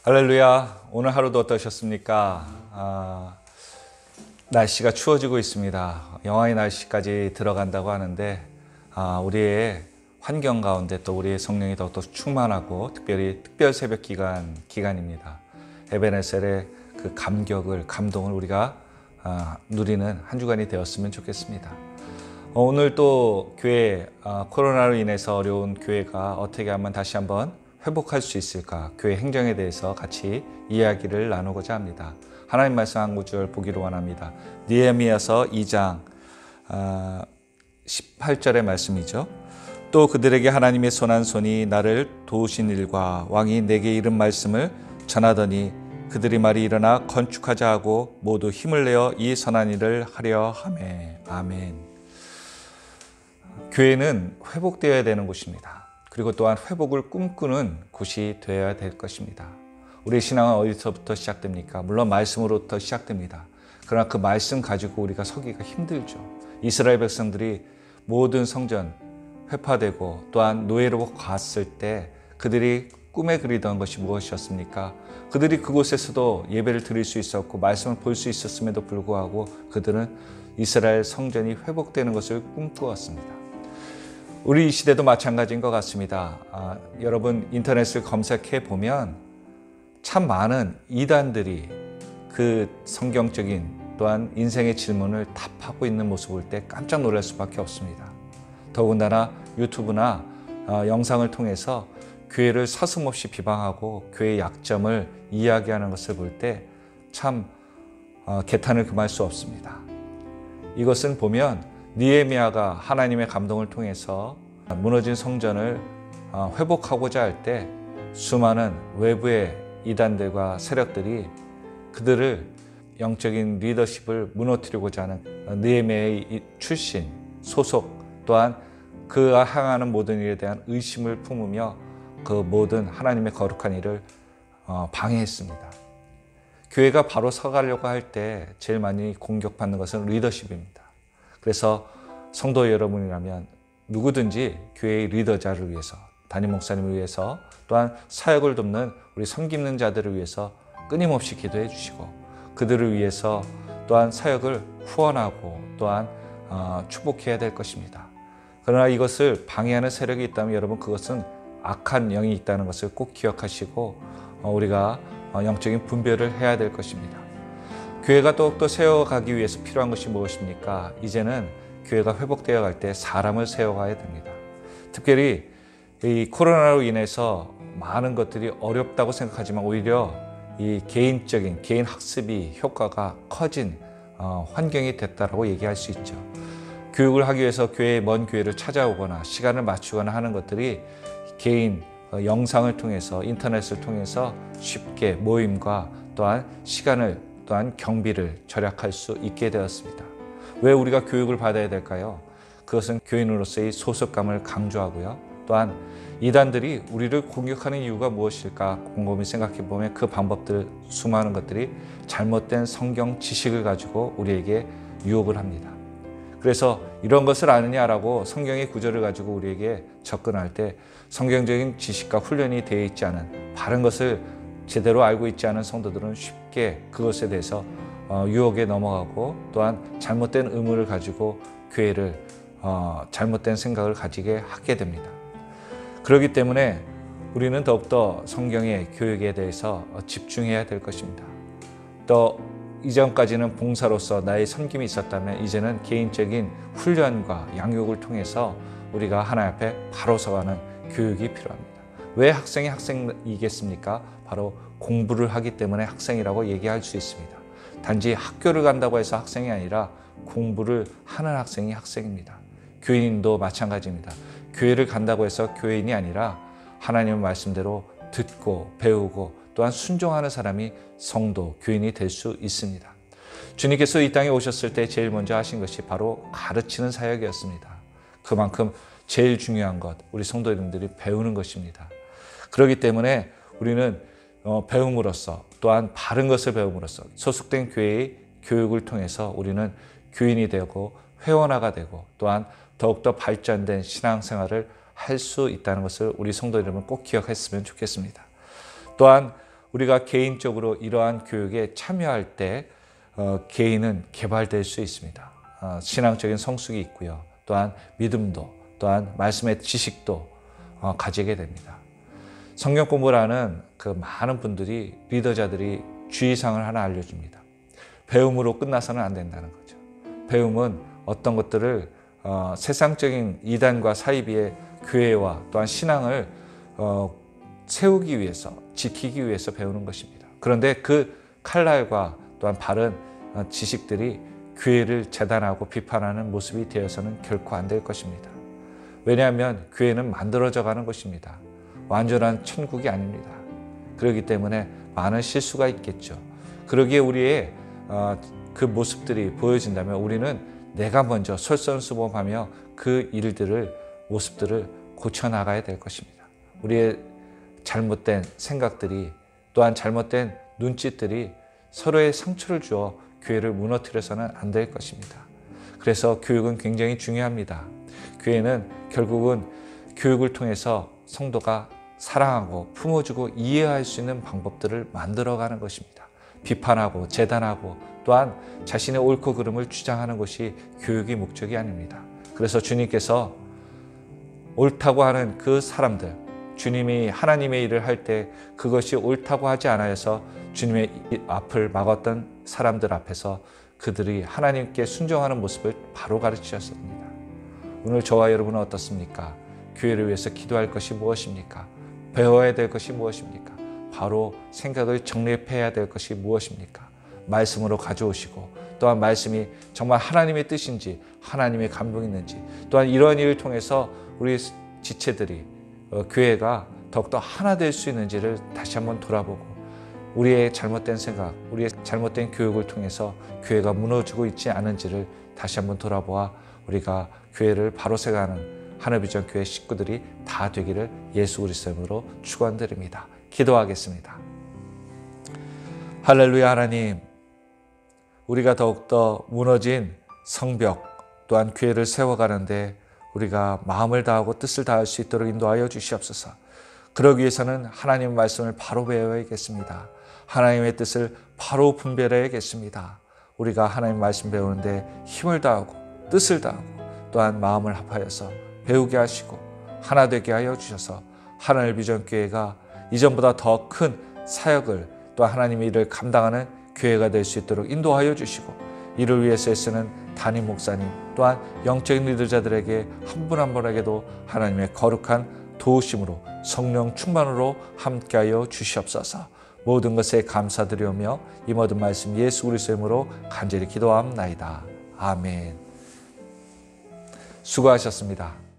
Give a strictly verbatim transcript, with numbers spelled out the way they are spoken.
할렐루야. 오늘 하루도 어떠셨습니까? 아, 날씨가 추워지고 있습니다. 영하의 날씨까지 들어간다고 하는데 아, 우리의 환경 가운데 또 우리의 성령이 더욱더 충만하고 특별히 특별 새벽 기간, 기간입니다. 에베네셀의 그 감격을, 감동을 우리가 아, 누리는 한 주간이 되었으면 좋겠습니다. 어, 오늘 또 교회, 아, 코로나로 인해서 어려운 교회가 어떻게 하면 다시 한번 회복할 수 있을까? 교회 행정에 대해서 같이 이야기를 나누고자 합니다. 하나님 말씀 한 구절 보기를 원합니다. 느헤미야서 이 장 십팔 절의 말씀이죠. 또 그들에게 하나님의 선한 손이 나를 도우신 일과 왕이 내게 이른 말씀을 전하더니 그들이 말이 일어나 건축하자 하고 모두 힘을 내어 이 선한 일을 하려 하매. 아멘. 교회는 회복되어야 되는 곳입니다. 그리고 또한 회복을 꿈꾸는 곳이 되어야 될 것입니다. 우리의 신앙은 어디서부터 시작됩니까? 물론 말씀으로부터 시작됩니다. 그러나 그 말씀 가지고 우리가 서기가 힘들죠. 이스라엘 백성들이 모든 성전 회파되고 또한 노예로 갔을 때 그들이 꿈에 그리던 것이 무엇이었습니까? 그들이 그곳에서도 예배를 드릴 수 있었고 말씀을 볼 수 있었음에도 불구하고 그들은 이스라엘 성전이 회복되는 것을 꿈꾸었습니다. 우리 이 시대도 마찬가지인 것 같습니다. 아, 여러분 인터넷을 검색해 보면 참 많은 이단들이 그 성경적인 또한 인생의 질문을 답하고 있는 모습을 볼 때 깜짝 놀랄 수밖에 없습니다. 더군다나 유튜브나 어, 영상을 통해서 교회를 서슴없이 비방하고 교회의 약점을 이야기하는 것을 볼 때 참 어, 개탄을 금할 수 없습니다. 이것은 보면 느헤미야가 하나님의 감동을 통해서 무너진 성전을 회복하고자 할 때 수많은 외부의 이단들과 세력들이 그들을 영적인 리더십을 무너뜨리고자 하는 느헤미야의 출신, 소속 또한 그가 향하는 모든 일에 대한 의심을 품으며 그 모든 하나님의 거룩한 일을 방해했습니다. 교회가 바로 서가려고 할 때 제일 많이 공격받는 것은 리더십입니다. 그래서 성도 여러분이라면 누구든지 교회의 리더자를 위해서, 담임 목사님을 위해서 또한 사역을 돕는 우리 섬기는 자들을 위해서 끊임없이 기도해 주시고 그들을 위해서 또한 사역을 후원하고 또한 어, 축복해야 될 것입니다. 그러나 이것을 방해하는 세력이 있다면 여러분 그것은 악한 영이 있다는 것을 꼭 기억하시고 어, 우리가 어, 영적인 분별을 해야 될 것입니다. 교회가 더욱더 세워가기 위해서 필요한 것이 무엇입니까? 이제는 교회가 회복되어 갈 때 사람을 세워가야 됩니다. 특별히 이 코로나로 인해서 많은 것들이 어렵다고 생각하지만 오히려 이 개인적인 개인 학습이 효과가 커진 어, 환경이 됐다라고 얘기할 수 있죠. 교육을 하기 위해서 교회 먼 교회를 찾아오거나 시간을 맞추거나 하는 것들이 개인 어, 영상을 통해서 인터넷을 통해서 쉽게 모임과 또한 시간을 또한 경비를 절약할 수 있게 되었습니다. 왜 우리가 교육을 받아야 될까요? 그것은 교인으로서의 소속감을 강조하고요. 또한 이단들이 우리를 공격하는 이유가 무엇일까 곰곰이 생각해 보면 그 방법들 수많은 것들이 잘못된 성경 지식을 가지고 우리에게 유혹을 합니다. 그래서 이런 것을 아느냐라고 성경의 구절을 가지고 우리에게 접근할 때 성경적인 지식과 훈련이 되어 있지 않은 바른 것을 제대로 알고 있지 않은 성도들은 쉽게 그것에 대해서 유혹에 넘어가고 또한 잘못된 의무를 가지고 교회를 잘못된 생각을 가지게 하게 됩니다. 그렇기 때문에 우리는 더욱더 성경의 교육에 대해서 집중해야 될 것입니다. 또 이전까지는 봉사로서 나의 섬김이 있었다면 이제는 개인적인 훈련과 양육을 통해서 우리가 하나님 앞에 바로 서가는 교육이 필요합니다. 왜 학생이 학생이겠습니까? 바로 공부를 하기 때문에 학생이라고 얘기할 수 있습니다. 단지 학교를 간다고 해서 학생이 아니라 공부를 하는 학생이 학생입니다. 교인도 마찬가지입니다. 교회를 간다고 해서 교인이 아니라 하나님의 말씀대로 듣고 배우고 또한 순종하는 사람이 성도, 교인이 될 수 있습니다. 주님께서 이 땅에 오셨을 때 제일 먼저 하신 것이 바로 가르치는 사역이었습니다. 그만큼 제일 중요한 것, 우리 성도님들이 배우는 것입니다. 그렇기 때문에 우리는 배움으로써 또한 바른 것을 배움으로써 소속된 교회의 교육을 통해서 우리는 교인이 되고 회원화가 되고 또한 더욱더 발전된 신앙생활을 할 수 있다는 것을 우리 성도 여러분 꼭 기억했으면 좋겠습니다. 또한 우리가 개인적으로 이러한 교육에 참여할 때 어, 개인은 개발될 수 있습니다. 어, 신앙적인 성숙이 있고요. 또한 믿음도, 또한 말씀의 지식도 어, 가지게 됩니다. 성경 공부라는 그 많은 분들이, 리더자들이 주의사항을 하나 알려줍니다. 배움으로 끝나서는 안 된다는 거죠. 배움은 어떤 것들을 어, 세상적인 이단과 사이비의 교회와 또한 신앙을 어, 세우기 위해서, 지키기 위해서 배우는 것입니다. 그런데 그 칼날과 또한 바른 지식들이 교회를 재단하고 비판하는 모습이 되어서는 결코 안 될 것입니다. 왜냐하면 교회는 만들어져 가는 것입니다. 완전한 천국이 아닙니다. 그렇기 때문에 많은 실수가 있겠죠. 그러기에 우리의 그 모습들이 보여진다면 우리는 내가 먼저 솔선수범하며 그 일들을, 모습들을 고쳐나가야 될 것입니다. 우리의 잘못된 생각들이, 또한 잘못된 눈짓들이 서로의 상처를 주어 교회를 무너뜨려서는 안 될 것입니다. 그래서 교육은 굉장히 중요합니다. 교회는 결국은 교육을 통해서 성도가 사랑하고 품어주고 이해할 수 있는 방법들을 만들어가는 것입니다. 비판하고 재단하고 또한 자신의 옳고 그름을 주장하는 것이 교육의 목적이 아닙니다. 그래서 주님께서 옳다고 하는 그 사람들, 주님이 하나님의 일을 할 때 그것이 옳다고 하지 않아서 주님의 앞을 막았던 사람들 앞에서 그들이 하나님께 순종하는 모습을 바로 가르치셨습니다. 오늘 저와 여러분은 어떻습니까? 교회를 위해서 기도할 것이 무엇입니까? 배워야 될 것이 무엇입니까? 바로 생각을 정립해야 될 것이 무엇입니까? 말씀으로 가져오시고, 또한 말씀이 정말 하나님의 뜻인지, 하나님의 감동이 있는지, 또한 이러한 일을 통해서 우리 지체들이, 어, 교회가 더욱더 하나 될 수 있는지를 다시 한번 돌아보고, 우리의 잘못된 생각, 우리의 잘못된 교육을 통해서 교회가 무너지고 있지 않은지를 다시 한번 돌아보아 우리가 교회를 바로 세가는 하늘비전 교회 식구들이 다 되기를 예수 그리스도 이름으로 축원드립니다. 기도하겠습니다. 할렐루야. 하나님, 우리가 더욱더 무너진 성벽, 또한 교회를 세워가는데 우리가 마음을 다하고 뜻을 다할 수 있도록 인도하여 주시옵소서. 그러기 위해서는 하나님의 말씀을 바로 배워야겠습니다. 하나님의 뜻을 바로 분별해야겠습니다. 우리가 하나님 말씀 배우는데 힘을 다하고 뜻을 다하고 또한 마음을 합하여서 배우게 하시고 하나 되게 하여 주셔서 하늘 비전 교회가 이전보다 더 큰 사역을, 또 하나님의 일을 감당하는 교회가 될 수 있도록 인도하여 주시고, 이를 위해서 애쓰는 담임 목사님, 또한 영적인 리더자들에게 한 분 한 분에게도 하나님의 거룩한 도우심으로 성령 충만으로 함께하여 주시옵소서. 모든 것에 감사드리오며 이 모든 말씀 예수 그리스도의 이름으로 간절히 기도함나이다. 아멘. 수고하셨습니다.